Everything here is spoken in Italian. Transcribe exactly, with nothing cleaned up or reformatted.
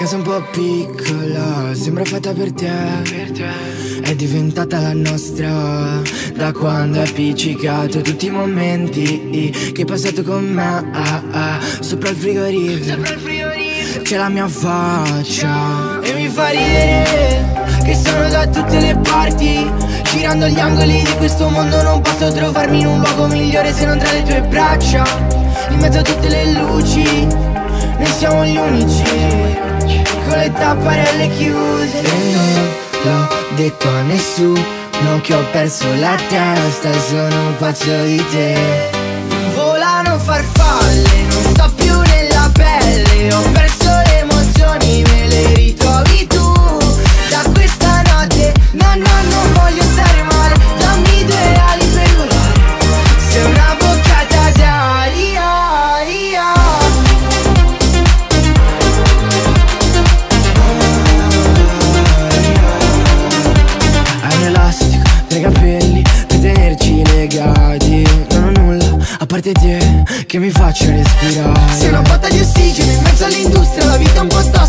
casa un po' piccola, sembra fatta per te, per te. È diventata la nostra da quando hai appiccicato tutti i momenti che hai passato con me, ah, ah, sopra il frigorifero. C'è la mia faccia e mi fa ridere che sono da tutte le parti, girando gli angoli di questo mondo non posso trovarmi in un luogo migliore se non tra le tue braccia. In mezzo a tutte le luci noi siamo gli unici, con le tapparelle chiuse. E non l'ho detto a nessuno che ho perso la testa, sono pazzo di te. Volano farfalle, non sto più nella pelle, ho perso le emozioni, me le ritrovi tu. Da questa notte, no no non voglio stare male, dammi due ali per volare, sei una boccata d'aria. Hai un elastico tra i capelli per tenerci legati, non ho nulla a parte te che mi faccia respirare. Sei una botta di ossigeno in mezzo all'industria, la vita è un po' tosta,